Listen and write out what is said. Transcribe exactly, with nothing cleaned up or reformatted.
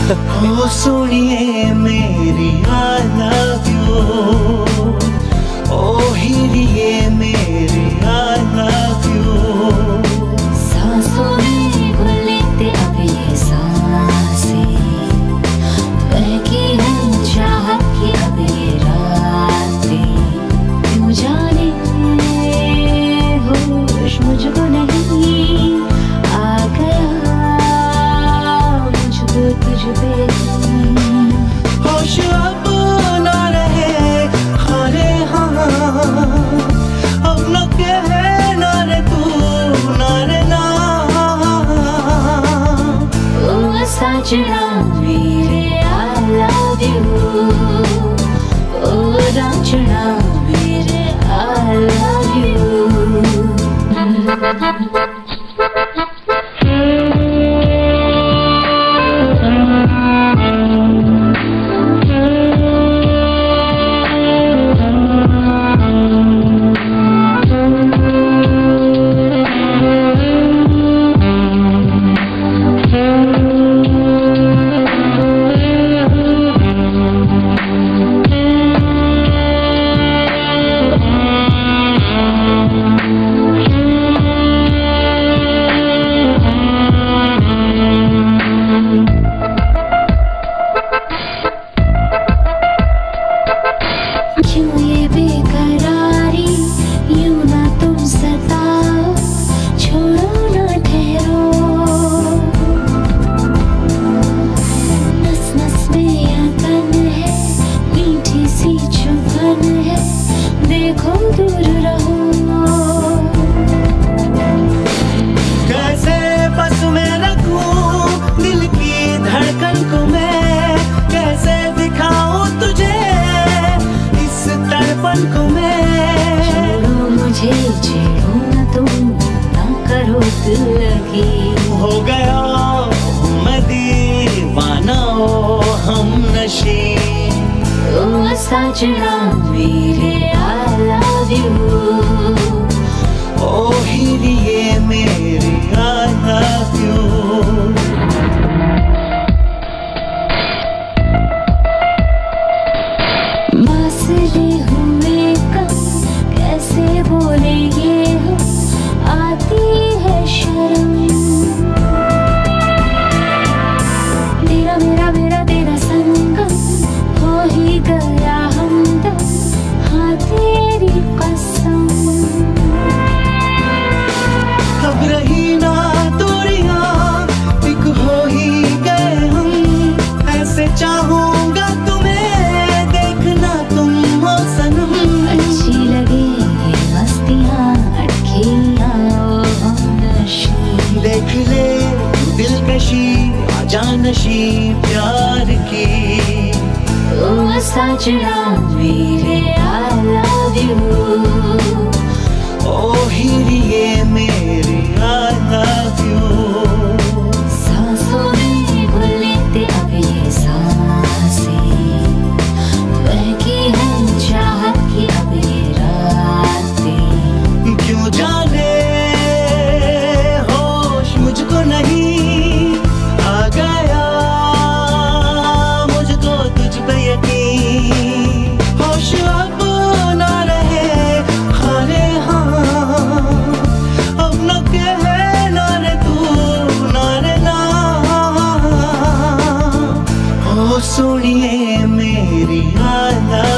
ओ सुनिए मेरी I love you, ओ हीरिए मेरी आई लव यू। सांसों में घुलते अब ये सांसें, बहकी है चाहत की अब ये रातें। क्यों जाने होश मुझको नहीं आ गया, मुझको तुझ पे होश अब ना रहे खाने हाँ, अब न कहे ना रे तू ना रे ना। ओ साजना मेरे I love you, ओ रांझना मेरे I love you। क्यों ये बेकरारी, यूं ना तुम सताओ, छोड़ो ना ठहरो। नस नस में यह तन है, मीठी सी चुभन है, देखो दूर रहो। कैसे बस में रखूं दिल की धड़कन को मैं, कैसे दिखाऊं तुझे इस तड़पन को मैं। छोड़ो मुझे छेड़ो ना तुम, ना करो दिल लगी। हो गया मैं दीवाना ओ हम नशी, ओ साजना मेरे I love you, ओ हीरिए मेरी आई लव यू। मासले हुए कम कैसे बोले ये हो, आती है शर्म। तेरा मेरा मेरा तेरा संगम, हो ही गया हमदम, हाँ तेरी कसम। अब रही ना दूरियां, एक हो ही गए हम, ऐसे चाहूंगा तुम्हें देखना तुम हो सनम। अच्छी लगे ये मस्तियाँ अटखियाँ ओ हमनशी, देख ले दिलकशी जानशी प्यार की। ओ साजना मेरे I love you, ओ हीरिए मेरी आई लव यू। सांसों में घुलते अब ये सांसें, बहकी है चाहत की अब ये रातें। क्यों जाने होश मुझको नहीं आ गया, मुझको तुझ पे यकीन। होश अब ना रहे खाने हाँ, अब न कहे ना रे तू ना रे ना। ओ सुनिए मेरी आई लव